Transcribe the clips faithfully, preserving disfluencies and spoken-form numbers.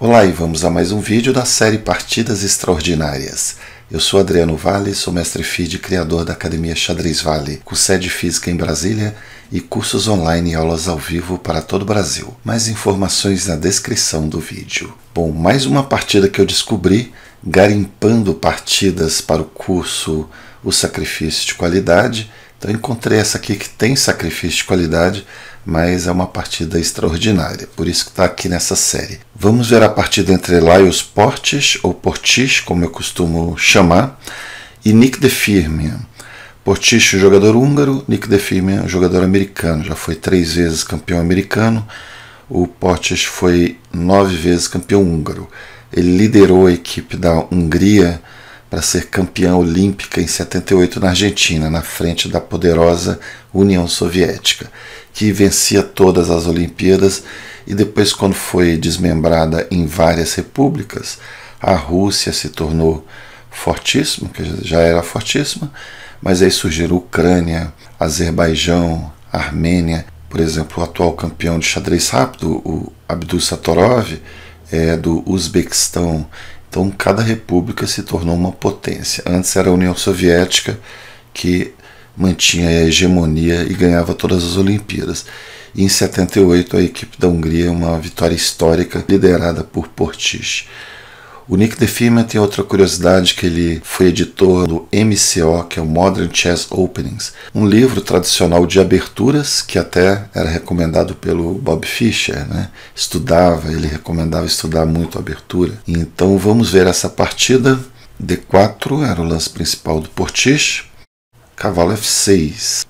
Olá e vamos a mais um vídeo da série Partidas Extraordinárias. Eu sou Adriano Vale, sou mestre F I D e criador da Academia Xadrez Vale, com sede física em Brasília e cursos online e aulas ao vivo para todo o Brasil. Mais informações na descrição do vídeo. Bom, mais uma partida que eu descobri garimpando partidas para o curso O Sacrifício de Qualidade. Então encontrei essa aqui que tem sacrifício de qualidade, mas é uma partida extraordinária, por isso que está aqui nessa série. Vamos ver a partida entre Lajos Portis, ou Portis, como eu costumo chamar, e Nick de Firmian. Portis, jogador húngaro, Nick de Firmian, jogador americano. Já foi três vezes campeão americano, o Portis foi nove vezes campeão húngaro. Ele liderou a equipe da Hungria para ser campeã olímpica em setenta e oito na Argentina, na frente da poderosa União Soviética, que vencia todas as Olimpíadas e depois, quando foi desmembrada em várias repúblicas, a Rússia se tornou fortíssima, que já era fortíssima, mas aí surgiram Ucrânia, Azerbaijão, Armênia. Por exemplo, o atual campeão de xadrez rápido, o Abdusattorov, é do Uzbequistão. Então, cada república se tornou uma potência. Antes era a União Soviética, que mantinha a hegemonia e ganhava todas as Olimpíadas. E em setenta e oito, a equipe da Hungria, uma vitória histórica, liderada por Portis. O Nick de Firmian tem outra curiosidade, que ele foi editor do M C O, que é o Modern Chess Openings, um livro tradicional de aberturas, que até era recomendado pelo Bob Fischer, né? Estudava, ele recomendava estudar muito a abertura. Então vamos ver essa partida. D quatro era o lance principal do Portis. Cavalo F seis.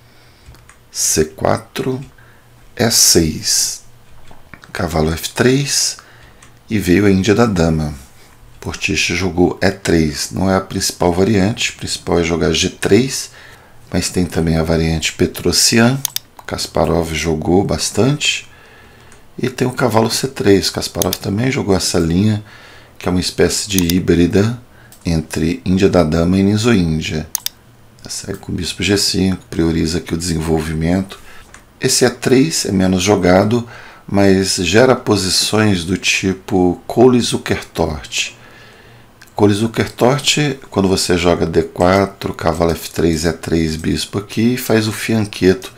C quatro. E seis. Cavalo F três. E veio a Índia da Dama. Portis jogou E três, não é a principal variante, o principal é jogar G três, mas tem também a variante Petrosian. Kasparov jogou bastante. E tem o cavalo C três, Kasparov também jogou essa linha, que é uma espécie de híbrida entre Índia da Dama e Nizo-Índia. Segue com o bispo G cinco, prioriza aqui o desenvolvimento. Esse E três é menos jogado, mas gera posições do tipo Kohli-Zukertort. Kohli-Zukertort, quando você joga D quatro, cavalo F três, E três, bispo aqui, faz o fianqueto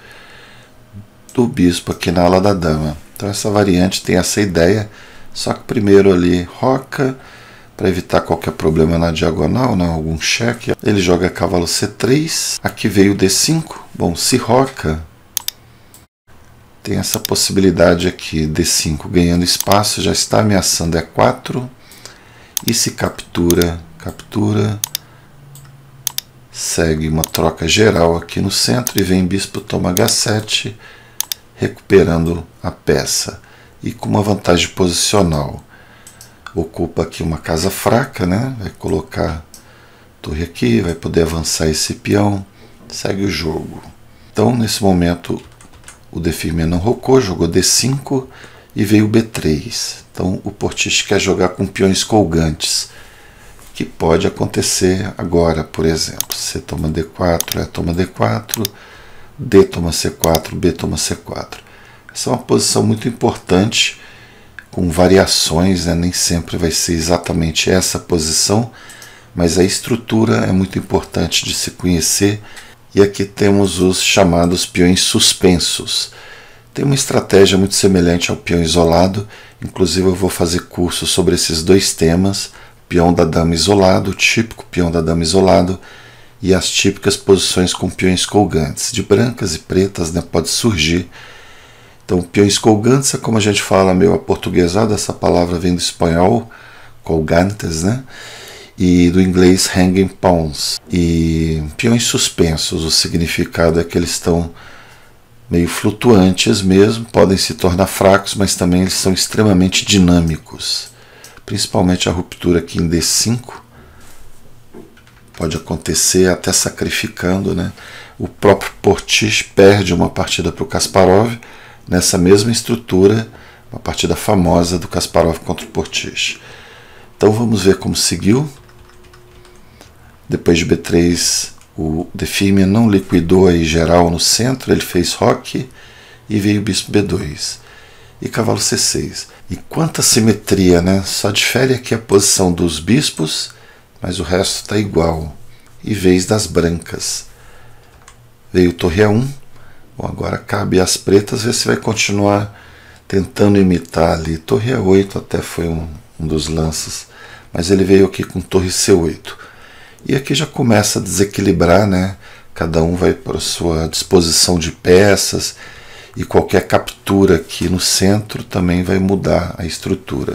do bispo aqui na ala da dama. Então essa variante tem essa ideia, só que primeiro ali roca, para evitar qualquer problema na diagonal, né, algum cheque. Ele joga cavalo C três, aqui veio D cinco. Bom, se roca, tem essa possibilidade aqui, D cinco ganhando espaço, já está ameaçando E quatro. E se captura, captura, segue uma troca geral aqui no centro e vem bispo toma H sete, recuperando a peça. E com uma vantagem posicional. Ocupa aqui uma casa fraca, né? Vai colocar torre aqui, vai poder avançar esse peão, segue o jogo. Então, nesse momento, o de Firmian não rocou, jogou D cinco e veio B três. Então o Portis quer jogar com peões colgantes, que pode acontecer agora, por exemplo. C toma D quatro, E toma D quatro, D toma C quatro, B toma C quatro. Essa é uma posição muito importante, com variações, né? Nem sempre vai ser exatamente essa posição, mas a estrutura é muito importante de se conhecer. E aqui temos os chamados peões suspensos. Tem uma estratégia muito semelhante ao peão isolado, inclusive eu vou fazer curso sobre esses dois temas, peão da dama isolado, o típico peão da dama isolado, e as típicas posições com peões colgantes, de brancas e pretas, né, pode surgir. Então, peões colgantes é como a gente fala meio aportuguesado, essa palavra vem do espanhol, colgantes, né? E do inglês hanging pawns. E peões suspensos, o significado é que eles estão meio flutuantes mesmo, podem se tornar fracos, mas também eles são extremamente dinâmicos. Principalmente a ruptura aqui em D cinco pode acontecer até sacrificando, né? O próprio Portis perde uma partida para o Kasparov nessa mesma estrutura, uma partida famosa do Kasparov contra o Portis. Então vamos ver como seguiu. Depois de B três, o de Firmian não liquidou aí geral no centro, ele fez roque e veio o bispo B dois. e cavalo C seis. E quanta simetria, né? Só difere aqui a posição dos bispos, mas o resto está igual. E vez das brancas. Veio torre A um. Bom, agora cabe às pretas ver se vai continuar tentando imitar ali. Torre A oito até foi um, um dos lances, mas ele veio aqui com torre C oito. E aqui já começa a desequilibrar, né? Cada um vai para a sua disposição de peças, e qualquer captura aqui no centro também vai mudar a estrutura.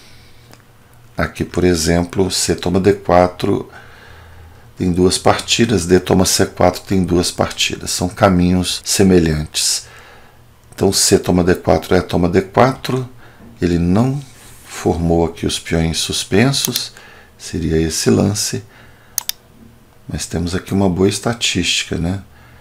Aqui, por exemplo, C toma D quatro tem duas partidas, D toma C quatro tem duas partidas. São caminhos semelhantes. Então C toma D quatro, E toma D quatro. Ele não formou aqui os peões suspensos. Seria esse lance. Mas temos aqui uma boa estatística, né?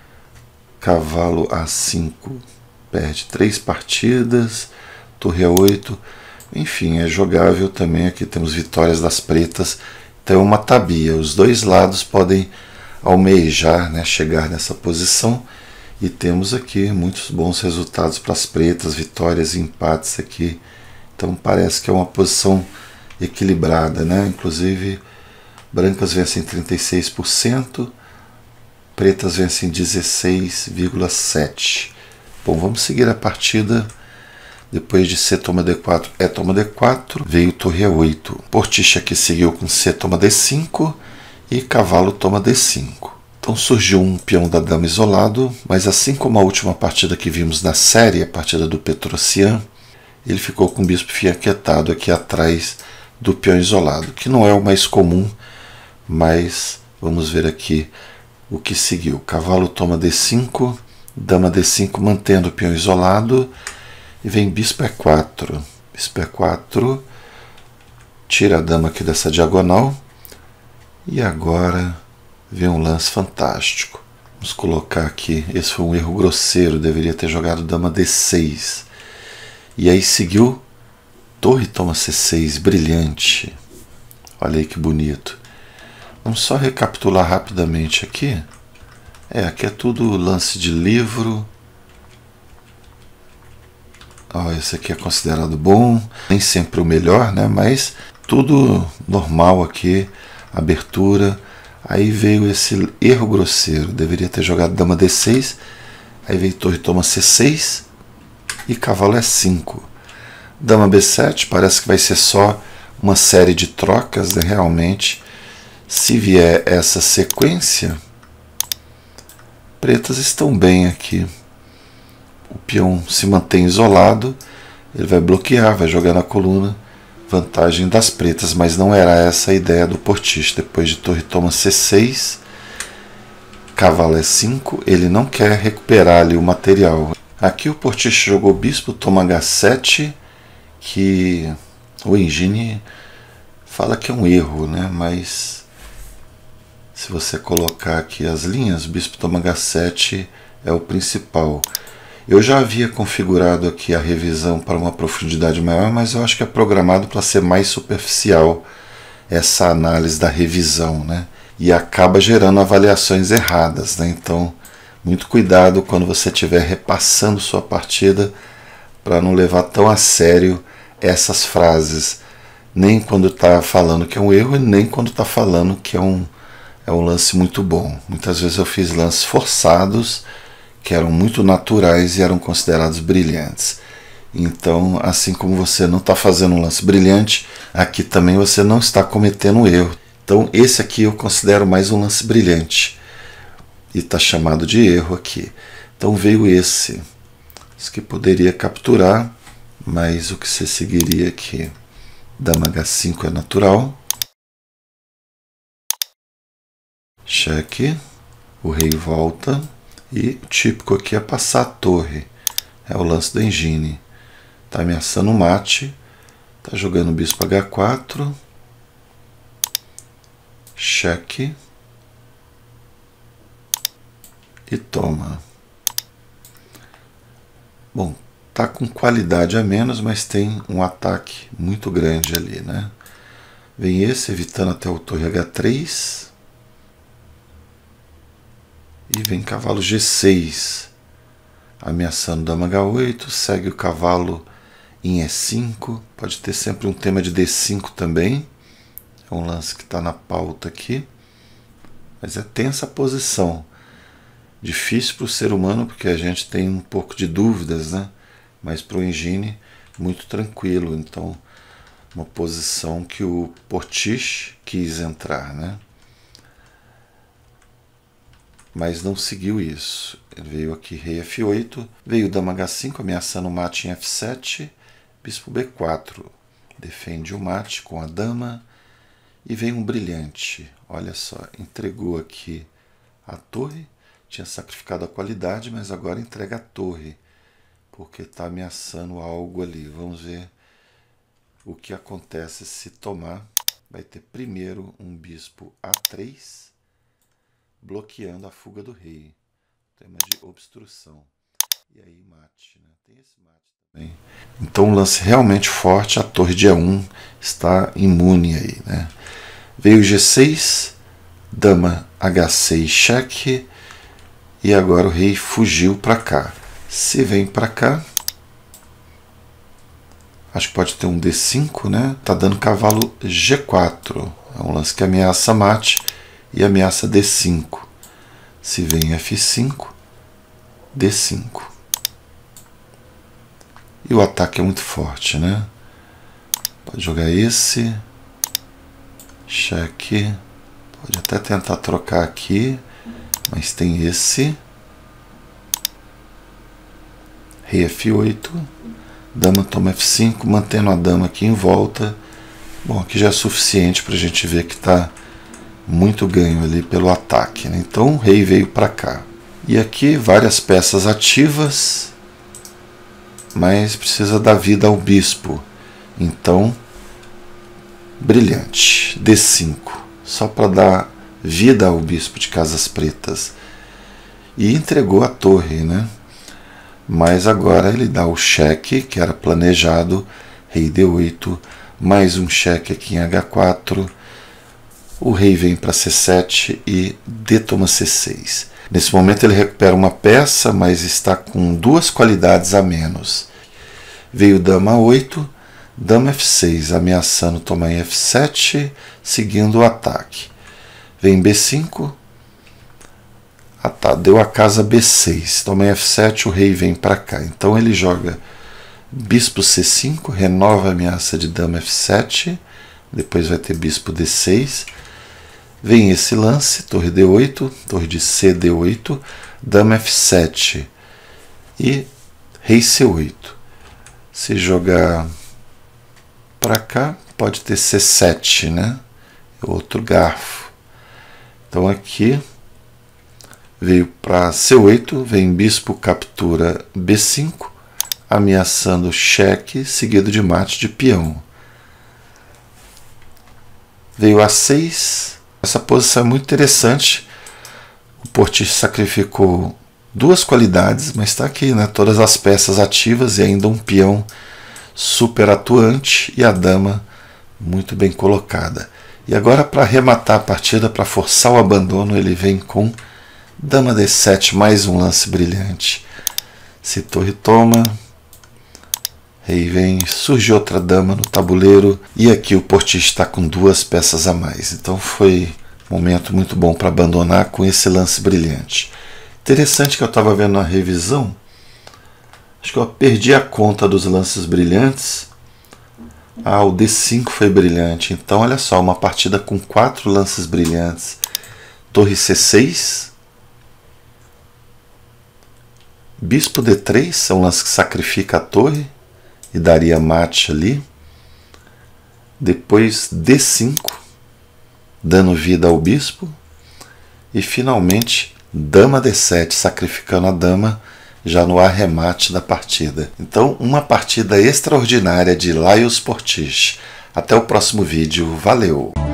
Cavalo A cinco perde três partidas. Torre A oito. Enfim, é jogável também. Aqui temos vitórias das pretas. Então é uma tabia. Os dois lados podem almejar, né, chegar nessa posição. E temos aqui muitos bons resultados para as pretas, vitórias e empates aqui. Então parece que é uma posição equilibrada, né? Inclusive, brancas vencem trinta e seis por cento, pretas vencem dezesseis vírgula sete por cento. Bom, vamos seguir a partida. Depois de C toma D quatro, E toma D quatro, veio torre A oito. Portiche aqui seguiu com C toma D cinco e cavalo toma D cinco. Então surgiu um peão da dama isolado, mas assim como a última partida que vimos na série, a partida do Petrosian, ele ficou com o bispo fianquetado aqui atrás do peão isolado, que não é o mais comum, mas vamos ver aqui o que seguiu. Cavalo toma D cinco, dama D cinco mantendo o peão isolado, e vem bispo E quatro. Bispo E quatro, tira a dama aqui dessa diagonal, e agora vem um lance fantástico. Vamos colocar aqui, esse foi um erro grosseiro, deveria ter jogado dama D seis. E aí seguiu torre toma C seis, brilhante. Olha aí que bonito. Vamos só recapitular rapidamente aqui. É, aqui é tudo lance de livro. Ó, esse aqui é considerado bom, nem sempre o melhor, né? Mas tudo normal aqui, abertura. Aí veio esse erro grosseiro, deveria ter jogado dama D seis, aí veio torre toma C seis e cavalo E cinco. Dama B sete, parece que vai ser só uma série de trocas, né? Realmente, se vier essa sequência, pretas estão bem aqui. O peão se mantém isolado, ele vai bloquear, vai jogar na coluna, vantagem das pretas, mas não era essa a ideia do Portiche. Depois de torre toma C seis, cavalo E cinco, ele não quer recuperar ali o material. Aqui o Portiche jogou bispo toma H sete, que o Engine fala que é um erro, né? Mas se você colocar aqui as linhas, bispo toma H sete é o principal. Eu já havia configurado aqui a revisão para uma profundidade maior, mas eu acho que é programado para ser mais superficial essa análise da revisão, né? E acaba gerando avaliações erradas, né? Então, muito cuidado quando você estiver repassando sua partida para não levar tão a sério essas frases, nem quando está falando que é um erro e nem quando está falando que é um, é um lance muito bom. Muitas vezes eu fiz lances forçados, que eram muito naturais e eram considerados brilhantes. Então, assim como você não está fazendo um lance brilhante, aqui também você não está cometendo um erro. Então, esse aqui eu considero mais um lance brilhante. E está chamado de erro aqui. Então, veio esse. Isso que poderia capturar, mas o que você seguiria aqui? Dama H cinco é natural. Cheque. O rei volta. E o típico aqui é passar a torre. É o lance do Engine. Está ameaçando o mate. Está jogando o bispo H quatro. Cheque. E toma. Bom, tá com qualidade a menos, mas tem um ataque muito grande ali, né? Vem esse, evitando até o torre H três. E vem cavalo G seis, ameaçando dama H oito, segue o cavalo em E cinco, pode ter sempre um tema de D cinco também, é um lance que está na pauta aqui, mas é tensa a posição, difícil para o ser humano porque a gente tem um pouco de dúvidas, né? Mas para o engine muito tranquilo, então uma posição que o Portiche quis entrar, né? Mas não seguiu isso. Ele veio aqui rei F oito, veio dama H cinco, ameaçando o mate em F sete, bispo B quatro, defende o mate com a dama, e vem um brilhante. Olha só, entregou aqui a torre, tinha sacrificado a qualidade, mas agora entrega a torre, porque está ameaçando algo ali. Vamos ver o que acontece se tomar. Vai ter primeiro um bispo A três, bloqueando a fuga do rei. Tema de obstrução. E aí mate, né? Tem esse mate também. Então um lance realmente forte, a torre de E um está imune aí, né? Veio G seis, dama H seis, cheque, e agora o rei fugiu para cá. Se vem para cá, acho que pode ter um D cinco, né? Tá dando cavalo G quatro. É um lance que ameaça mate e ameaça D cinco. Se vem F cinco, D cinco. E o ataque é muito forte, né? Pode jogar esse. Cheque. Pode até tentar trocar aqui. Mas tem esse. Rei F oito. Dama toma F cinco, mantendo a dama aqui em volta. Bom, aqui já é suficiente para a gente ver que está muito ganho ali pelo ataque, né? Então o rei veio para cá. E aqui várias peças ativas, mas precisa dar vida ao bispo. Então, brilhante. D cinco, só para dar vida ao bispo de casas pretas. E entregou a torre, né? Mas agora ele dá o cheque, que era planejado, rei D oito, mais um cheque aqui em H quatro, o rei vem para C sete e D toma C seis. Nesse momento ele recupera uma peça, mas está com duas qualidades a menos. Veio dama A oito, dama F seis, ameaçando tomar em F sete, seguindo o ataque. Vem B cinco, ah tá, deu a casa B seis, toma em F sete, o rei vem para cá. Então ele joga bispo C cinco, renova a ameaça de dama F sete, depois vai ter bispo D seis, vem esse lance, torre D oito, torre de C D oito, dama F sete e rei C oito. Se jogar para cá, pode ter C sete, né? Outro garfo. Então aqui veio para C oito, vem bispo captura B cinco, ameaçando cheque, seguido de mate de peão. Veio A seis, essa posição é muito interessante. O Portiche sacrificou duas qualidades, mas está aqui, né? Todas as peças ativas e ainda um peão super atuante e a dama muito bem colocada. E agora, para arrematar a partida, para forçar o abandono, ele vem com dama D sete, mais um lance brilhante. Se torre toma, rei vem, surge outra dama no tabuleiro, e aqui o Portiche está com duas peças a mais. Então foi um momento muito bom para abandonar com esse lance brilhante. Interessante que eu estava vendo na revisão, acho que eu perdi a conta dos lances brilhantes. Ah, o D cinco foi brilhante. Então olha só, uma partida com quatro lances brilhantes. Torre C seis, bispo D três, é um lance que sacrifica a torre e daria mate ali. Depois D cinco, dando vida ao bispo. E finalmente dama D sete, sacrificando a dama já no arremate da partida. Então, uma partida extraordinária de Laios Portiche. Até o próximo vídeo. Valeu!